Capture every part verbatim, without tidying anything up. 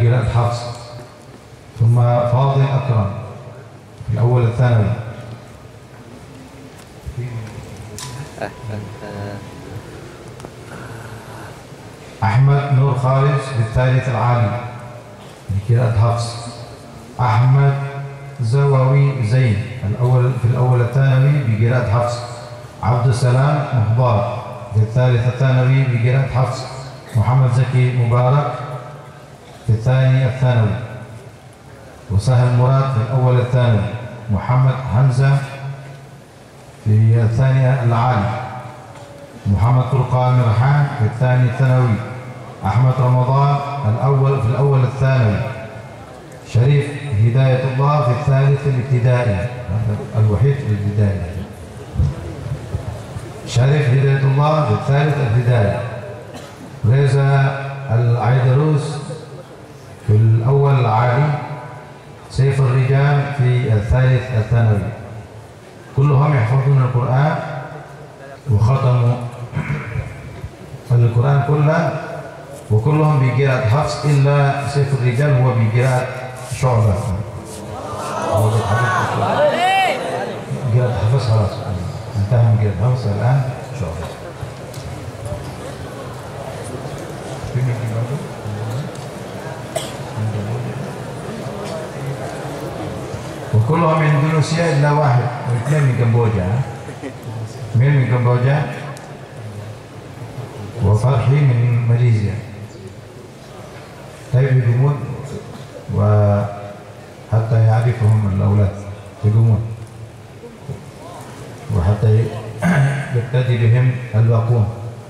بقراءة حفص. ثم فاضل أكرم في الأول الثانوي. أحمد نور خالد في الثالث العالي بقراءة حفص. أحمد زواوي زين الأول في الأول الثانوي بقراءة حفص. عبد السلام مخبار في الثالث الثانوي بقراءة حفص. محمد زكي مبارك في الثاني الثانوي. وسهل مراد في الأول الثانوي. محمد حمزة في الثاني العالي. محمد فرقان ريحان في الثاني الثانوي. أحمد رمضان الأول في الأول الثانوي. شريف هداية الله في الثالث الابتدائي، الوحيد في الابتدائي. شريف هداية الله في الثالث الابتدائي. ريزا العيدروس في الأول العالي. سيف الرجال في الثالث الثانوي. كلهم يحفظون القرآن وختموا القرآن كله، وكلهم بقراءة حفص إلا سيف الرجال هو بقراءة شعبة. قراءة حفص خلاص انتهى من قراءة حفص، الآن شعبة. وكلهم من اندونيسيا إلا واحد واثنين من كمبوديا. مين من كمبوديا؟ وفرحي من ماليزيا. طيب يقومون وحتى يعرفهم الأولاد يقومون وحتى يبتدي بهم الباقون.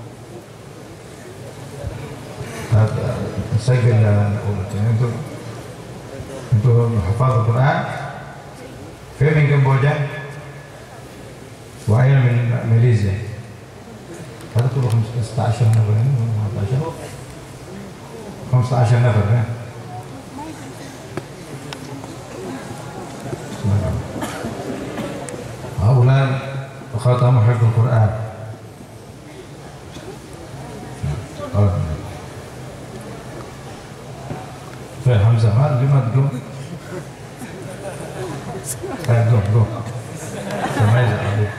نسجل انتم انتم حفاظ القرآن. فين من كمبوديا؟ وأين من ماليزيا؟ هذا كله خمسة عشر نفر هنا. خمسة عشر نفر هنا. هؤلاء ختموا حفظ القرآن. فين حمزة؟ ما لما تقوم؟ طيب قوم قوم. ما يزعل عليك.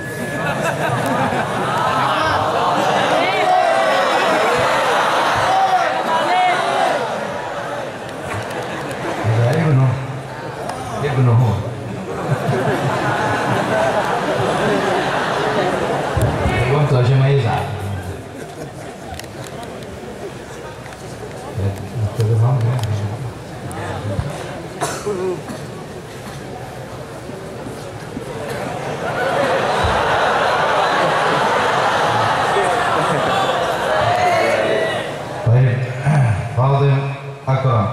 هذا ابنه ابنه هو. قمت عشان ما يزعل. طيب فاضل أكرم.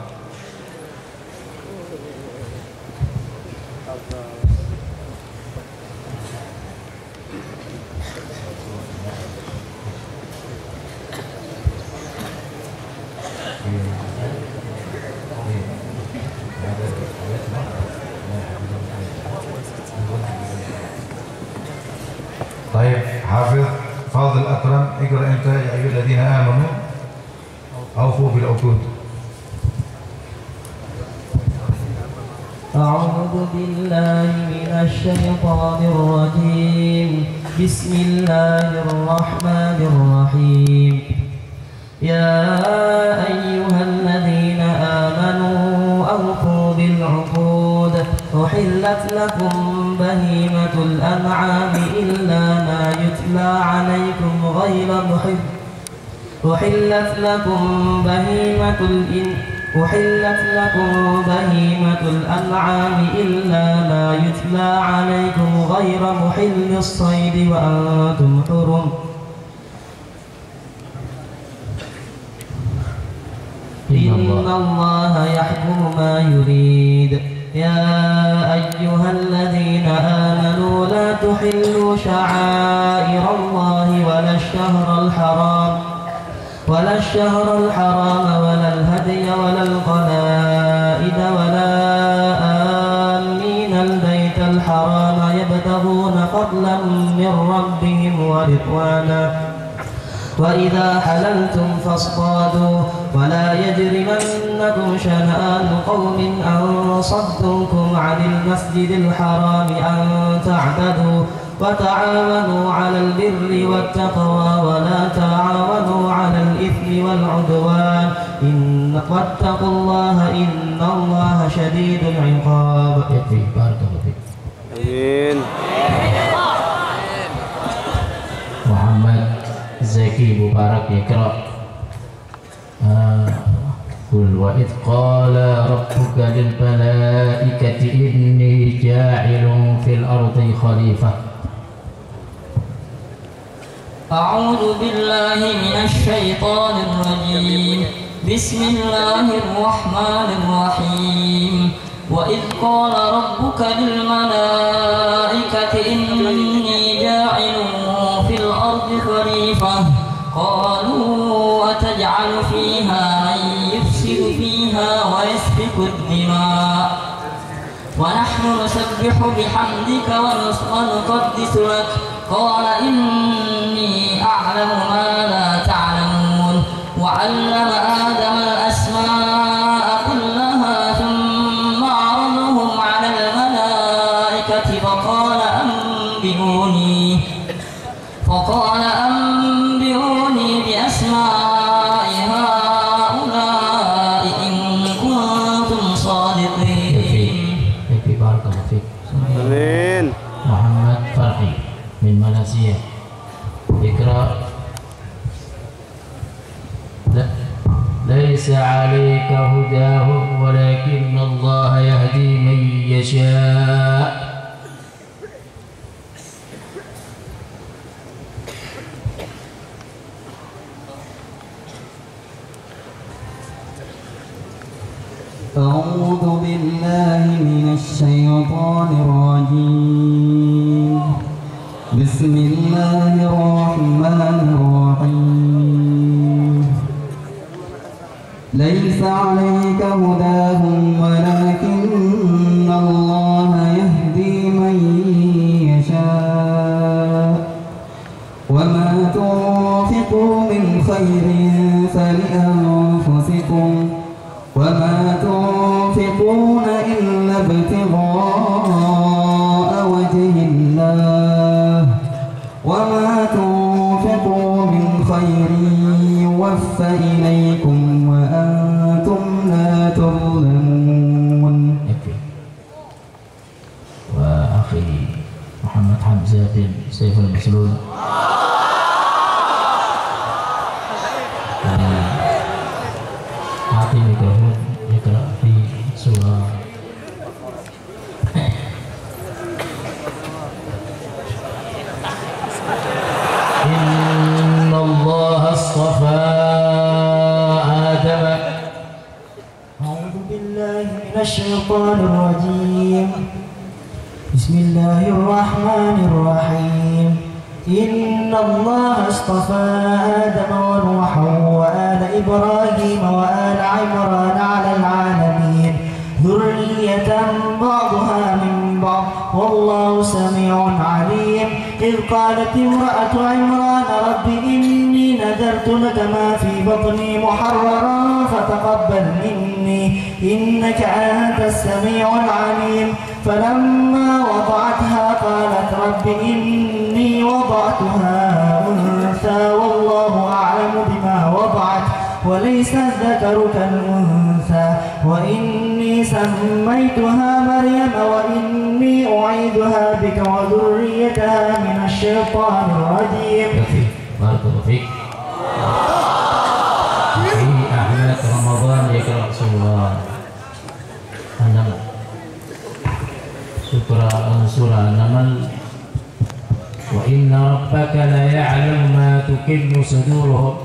طيب حافظ فاضل أكرم اقرأ أنت يا أيها الذين آمنوا أوفوا بالعقود. أعوذ بالله من الشيطان الرجيم. بسم الله الرحمن الرحيم. يا أيها الذين آمنوا أوفوا بالعقود. أحلت لكم بهيمة الأنعام إلا ما يتلى عليكم غير محل أحلت لكم بهيمة الإن أحلت لكم بهيمة الأنعام إلا ما يتلى عليكم غير محل الصيد وأنتم حرم. إن الله يحكم ما يريد. يا أيها الذين آمنوا لا تحلوا شعائر الله ولا الشهر الحرام ولا الشهر الحرام ولا الهدي ولا القلائد ولا آمين البيت الحرام يبتغون فضلا من ربهم ورضوانا وإذا حللتم فاصطادوا ولا يجرمنكم شنآن قوم أن صدوكم عن المسجد الحرام أن تعتدوا وتعاونوا على البر والتقوى ولا تعاونوا على الإثم والعدوان إن واتقوا الله إن الله شديد العقاب. بارك الله فيك. آمين. محمد زكي مبارك يقرأ قل وإذ قال ربك للملائكة إني جاعل في الأرض خليفة. أعوذ بالله من الشيطان الرجيم. بسم الله الرحمن الرحيم. وإذ قال ربك للملائكة إني جاعل في الأرض خليفة قالوا أتجعل فيها من يفسد فيها ويسفك الدماء ونحن نسبح بحمدك ونقدس لك قال إني أعلم ما لا تعلمون وعلم آدم الأسماء كلها ثم عرضهم على الملائكة فقال أنبئوني فقال أنبئوني بأسماء هؤلاء إن كنتم صادقين. بارك الله فيك. آمين. محمد فرحي من ماليزيا اقرأ. ليس عليك هداهم ولكن الله يهدي من يشاء. أعوذ بالله من الشيطان الرجيم. بسم الله الرحمن الرحيم. ليس عليك هداهم ولكن الله يهدي من يشاء وما تنفقوا من خير فلأنفسكم وما تنفقون إلا ابتغاء وجه الله وما تنفقوا من خير يوفى إليكم وأنتم لا تظلمون. وأخي محمد حمزة بن سيف المسلول hati mikrofon يقرأ في سورة إن الله اصطفى آدم. أعوذ بالله من الشيطان الرجيم. بسم الله الرحمن الرحيم. إن الله اصطفى آدم ونوحا وآل إبراهيم وآل عمران على العالمين ذرية بعضها من بعض والله سميع عليم. إذ قالت امرأة عمران رب إني نذرت لك ما في بطني محررا فتقبل مني إنك أنت السميع العليم. فلما وضعتها قالت رب إني وضعتها أنثى والله أعلم بما وضعت وليس الذكر كالأنثى وإني سميتها مريم وإني أعيدها بك وذريتها من الشيطان الرجيم. بارك الله فيك. في أحمد رمضان يقرأ سورة النمل. سورة النمل. وإن ربك ليعلم ما تكن صدورهم.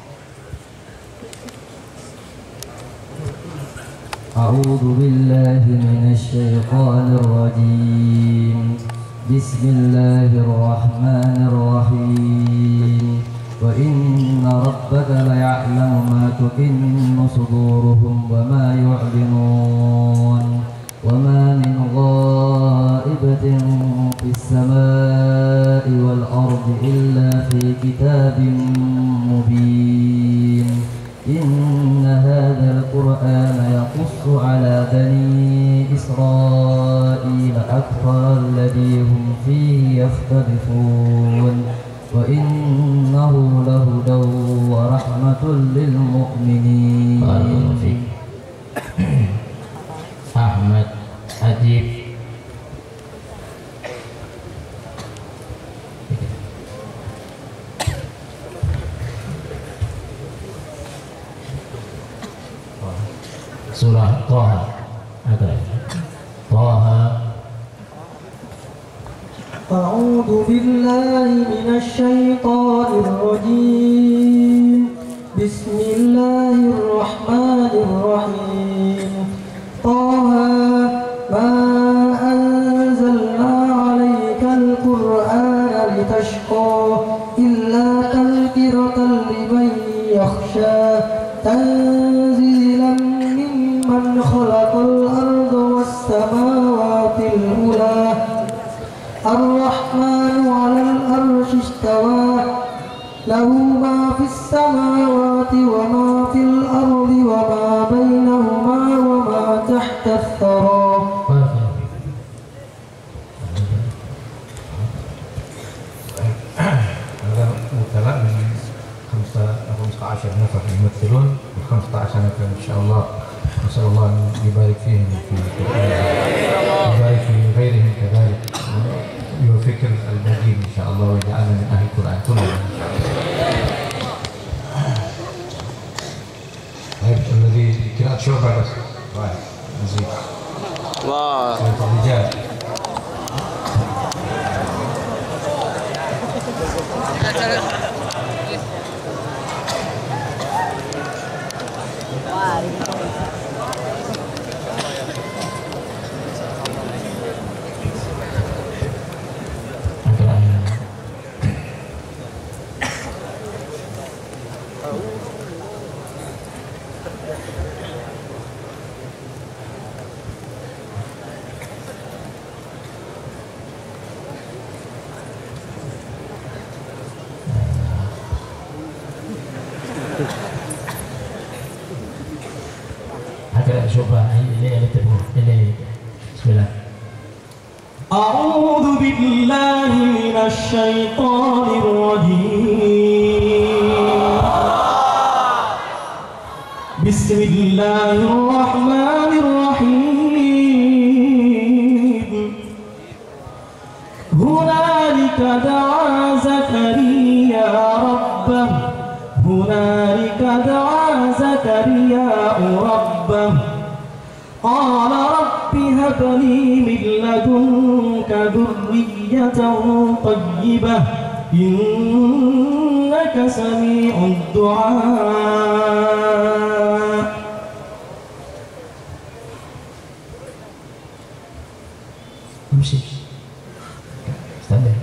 أعوذ بالله من الشيطان الرجيم. بسم الله الرحمن الرحيم. وإن ربك ليعلم ما تكن صدورهم وما يعلنون وما من غائبة في السماء والأرض إلا في كتاب القرآن يقص على بني إسرائيل أكثر الذي هم فيه يختلفون وإنه لهدى ورحمة للمؤمنين. Ahmad Adib. Surah Toha. Toha. A'udzu billahi minasy syaithanir rajim. Bismillahirrahmanirrahim. Toha ma anzalna 'alaikal qur'ana litashqa illa tadhkiratan liman yakhsha tanzilan mimman khalaqal arda was samawatil ula Ar-Rahmanu 'alal arsy istawa lahu ma fis samawati wa ma fil ardi wa ma bainahuma wa ma tahta ath-thara. هذا مبتلى من خمسة عشر نفر يمثلون خمسة عشر نفر إن شاء الله. نسأل الله أن يبارك فيهم في يبارك في غيرهم كذلك ويوفق المجيد إن شاء الله ويجعلنا من أهل القرآن كلهم. الذي قراءة شعبة بس واحد نزيد الله الرجال. أعوذ بالله من الشيطان الرجيم. بسم الله الرحمن الرحيم. هنالك دعا زكريا ربه هنالك دعا زكريا ربه قال رب هب لي من لدنك ذرية طيبة إنك سميع الدعاء. امشي استنى.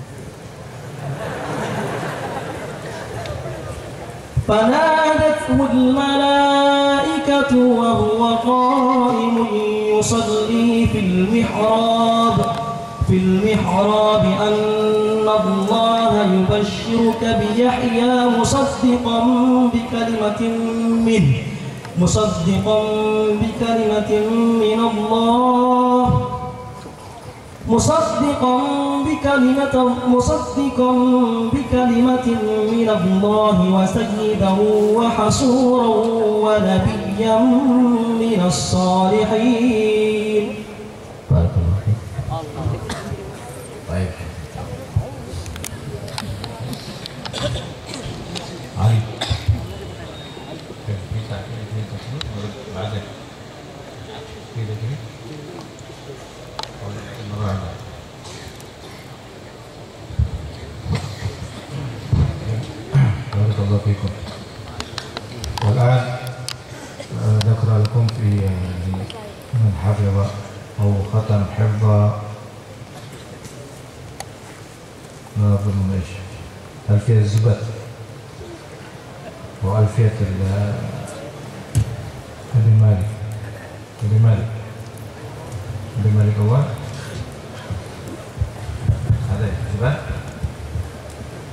فنادته الملائكة وهو قائم يصلي في المحراب في المحراب أن الله يبشرك بيحيى مصدقا بكلمة منه مصدقا بكلمة من الله مصدقا بكلمة مصدقا بكلمة من الله وسيدا وحصورا ونبيا من الصالحين. بارك الله فيك. طيب علي bisa بعدين كده كده بارك الله فيكم. والآن ذكر لكم في من حفظ أو ختم حفظ ما أظن إيش ألفية الزبد وألفية ابن مالك ابن مالك ابن مالك هو هذا الزبد.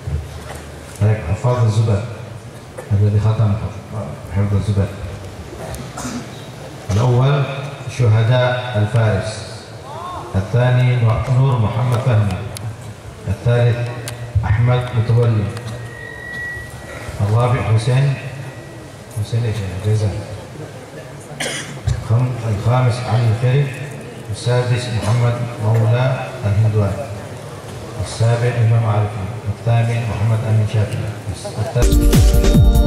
هيك حفاظ الزبد الذي ختم حفظ الزبد. الأول شهداء الفارس، الثاني نور محمد فهمي، الثالث أحمد متولي، الرابع حسين حسين إيش جزا، الخامس علي الخيري، السادس محمد مولى الهندواني، السابع إمام عارفي، الثامن محمد أمين شافعي.